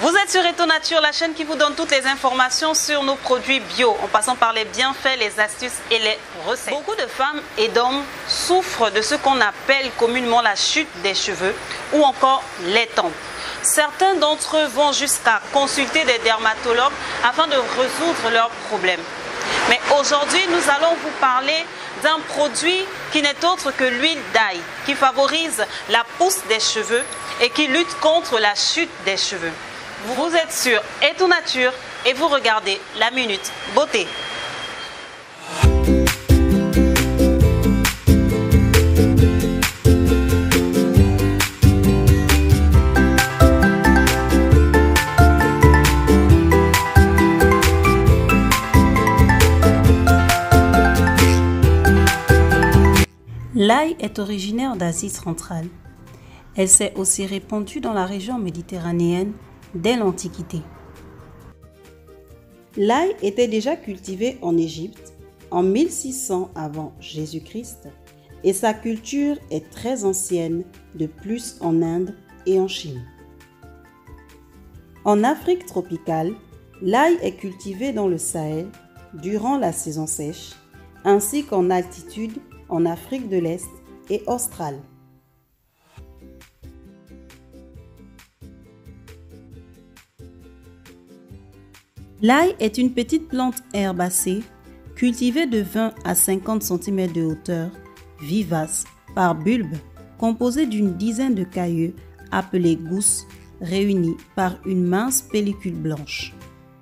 Vous êtes sur Eto Nature, la chaîne qui vous donne toutes les informations sur nos produits bio, en passant par les bienfaits, les astuces et les recettes. Beaucoup de femmes et d'hommes souffrent de ce qu'on appelle communément la chute des cheveux ou encore les tempes. Certains d'entre eux vont jusqu'à consulter des dermatologues afin de résoudre leurs problèmes. Mais aujourd'hui, nous allons vous parler d'un produit qui n'est autre que l'huile d'ail, qui favorise la pousse des cheveux et qui lutte contre la chute des cheveux. Vous êtes sur Eto Nature et vous regardez la Minute Beauté. L'ail est originaire d'Asie centrale. Elle s'est aussi répandue dans la région méditerranéenne dès l'Antiquité. L'ail était déjà cultivé en Égypte en 1600 avant Jésus-Christ et sa culture est très ancienne, de plus en Inde et en Chine. En Afrique tropicale, l'ail est cultivé dans le Sahel durant la saison sèche, ainsi qu'en altitude en Afrique de l'Est et australe. L'ail est une petite plante herbacée cultivée de 20 à 50 cm de hauteur, vivace, par bulbe, composée d'une dizaine de cailleux appelés gousses, réunis par une mince pellicule blanche.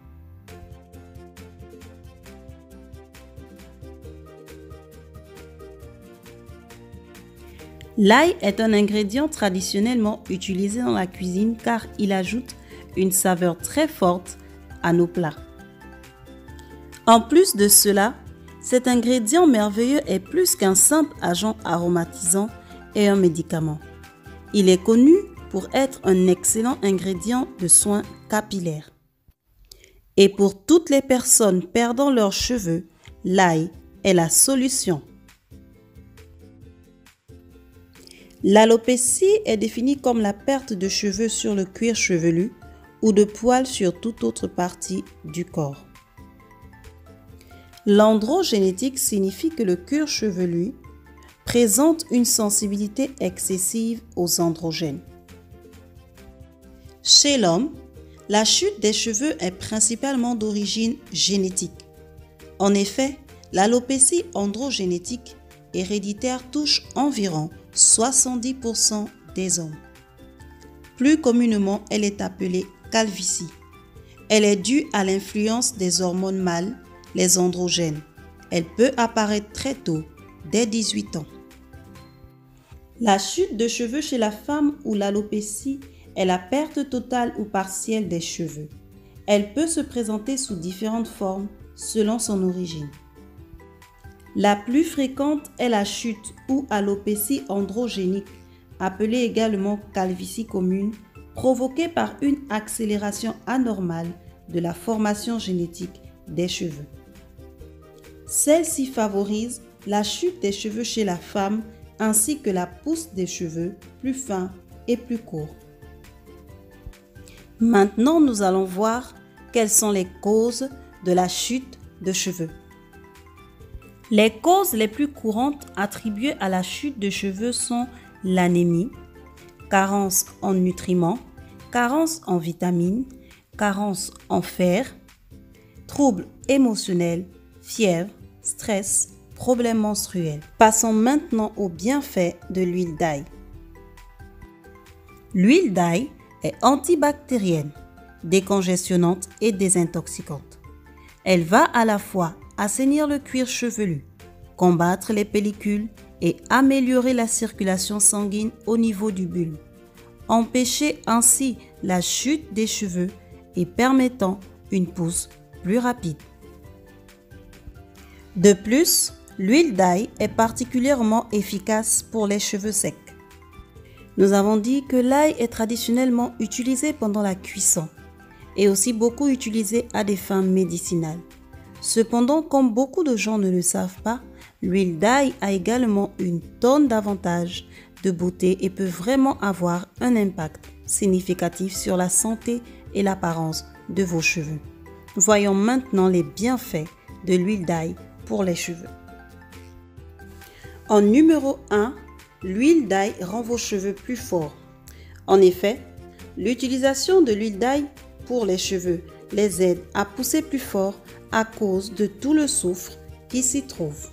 L'ail est un ingrédient traditionnellement utilisé dans la cuisine car il ajoute une saveur très forte à nos plats. En plus de cela, cet ingrédient merveilleux est plus qu'un simple agent aromatisant et un médicament. Il est connu pour être un excellent ingrédient de soins capillaires. Et pour toutes les personnes perdant leurs cheveux, l'ail est la solution. L'alopécie est définie comme la perte de cheveux sur le cuir chevelu ou de poils sur toute autre partie du corps. L'androgénétique signifie que le cuir chevelu présente une sensibilité excessive aux androgènes. Chez l'homme, la chute des cheveux est principalement d'origine génétique. En effet, l'alopécie androgénétique héréditaire touche environ 70% des hommes. Plus communément, elle est appelée calvitie. Elle est due à l'influence des hormones mâles, les androgènes. Elle peut apparaître très tôt, dès 18 ans. La chute de cheveux chez la femme ou l'alopécie est la perte totale ou partielle des cheveux. Elle peut se présenter sous différentes formes selon son origine. La plus fréquente est la chute ou alopécie androgénique, appelée également calvitie commune, provoquée par une accélération anormale de la formation génétique des cheveux. Celle-ci favorise la chute des cheveux chez la femme ainsi que la pousse des cheveux plus fins et plus courts. Maintenant, nous allons voir quelles sont les causes de la chute de cheveux. Les causes les plus courantes attribuées à la chute de cheveux sont l'anémie, carence en nutriments, carence en vitamines, carence en fer, troubles émotionnels, fièvre, stress, problèmes menstruels. Passons maintenant aux bienfaits de l'huile d'ail. L'huile d'ail est antibactérienne, décongestionnante et désintoxicante. Elle va à la fois assainir le cuir chevelu, combattre les pellicules et améliorer la circulation sanguine au niveau du bulbe, empêcher ainsi la chute des cheveux et permettant une pousse plus rapide. De plus, l'huile d'ail est particulièrement efficace pour les cheveux secs. Nous avons dit que l'ail est traditionnellement utilisé pendant la cuisson et aussi beaucoup utilisé à des fins médicinales. Cependant, comme beaucoup de gens ne le savent pas, l'huile d'ail a également une tonne d'avantages de beauté et peut vraiment avoir un impact significatif sur la santé et l'apparence de vos cheveux. Voyons maintenant les bienfaits de l'huile d'ail pour les cheveux. En numéro 1, l'huile d'ail rend vos cheveux plus forts. En effet, l'utilisation de l'huile d'ail pour les cheveux les aide à pousser plus fort à cause de tout le soufre qui s'y trouve.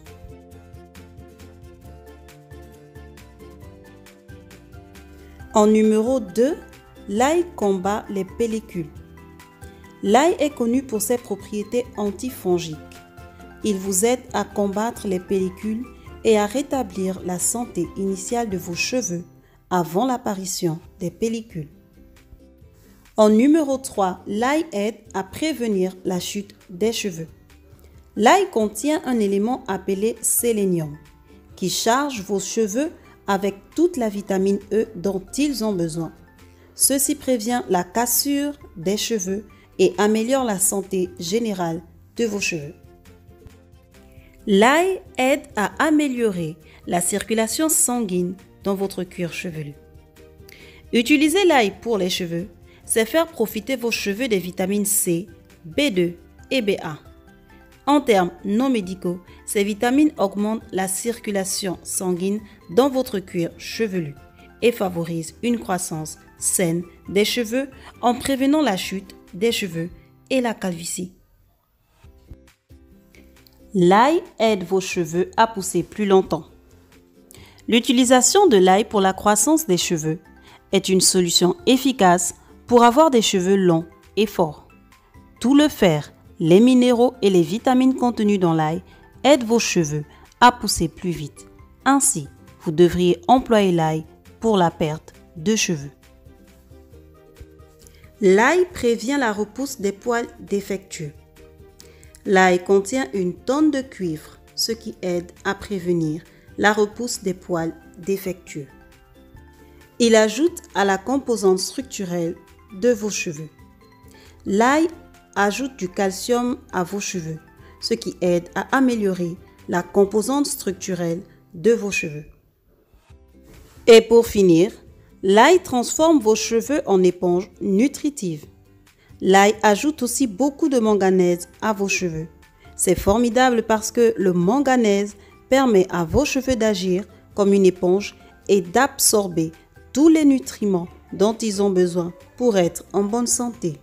En numéro 2, l'ail combat les pellicules. L'ail est connu pour ses propriétés antifongiques. Il vous aide à combattre les pellicules et à rétablir la santé initiale de vos cheveux avant l'apparition des pellicules. En numéro 3, l'ail aide à prévenir la chute des cheveux. L'ail contient un élément appelé sélénium qui charge vos cheveux avec toute la vitamine E dont ils ont besoin. Ceci prévient la cassure des cheveux et améliore la santé générale de vos cheveux. L'ail aide à améliorer la circulation sanguine dans votre cuir chevelu. Utiliser l'ail pour les cheveux, c'est faire profiter vos cheveux des vitamines C, B2 et BA. En termes non médicaux, ces vitamines augmentent la circulation sanguine dans votre cuir chevelu et favorisent une croissance saine des cheveux en prévenant la chute des cheveux et la calvitie. L'ail aide vos cheveux à pousser plus longtemps. L'utilisation de l'ail pour la croissance des cheveux est une solution efficace pour avoir des cheveux longs et forts. Tout le fer, les minéraux et les vitamines contenues dans l'ail aident vos cheveux à pousser plus vite. Ainsi, vous devriez employer l'ail pour la perte de cheveux. L'ail prévient la repousse des poils défectueux. L'ail contient une tonne de cuivre, ce qui aide à prévenir la repousse des poils défectueux. Il ajoute à la composante structurelle de vos cheveux. L'ail ajoute du calcium à vos cheveux, ce qui aide à améliorer la composante structurelle de vos cheveux. Et pour finir, l'ail transforme vos cheveux en éponges nutritives. L'ail ajoute aussi beaucoup de manganèse à vos cheveux. C'est formidable parce que le manganèse permet à vos cheveux d'agir comme une éponge et d'absorber tous les nutriments dont ils ont besoin pour être en bonne santé.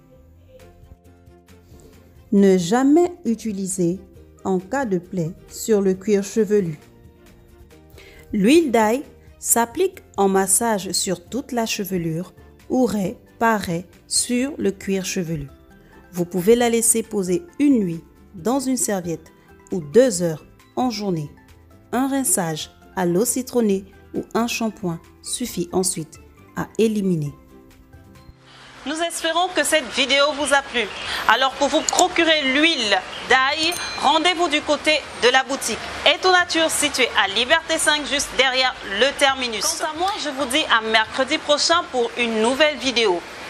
Ne jamais utiliser en cas de plaie sur le cuir chevelu. L'huile d'ail s'applique en massage sur toute la chevelure ou raie par raie sur le cuir chevelu. Vous pouvez la laisser poser une nuit dans une serviette ou 2 heures en journée. Un rinçage à l'eau citronnée ou un shampoing suffit ensuite à éliminer. Nous espérons que cette vidéo vous a plu. Alors pour vous procurer l'huile d'ail, rendez-vous du côté de la boutique Eto Nature située à Liberté 5 juste derrière le terminus. Quant à moi, je vous dis à mercredi prochain pour une nouvelle vidéo.